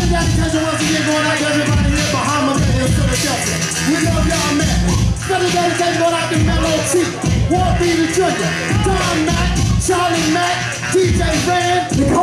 dedication once again going out to everybody here in Bahamas and in Philadelphia. We love y'all, man. Special dedication going out to Mellow T, War B the Junior, Tom Mack, Charlie Mack, DJ Van,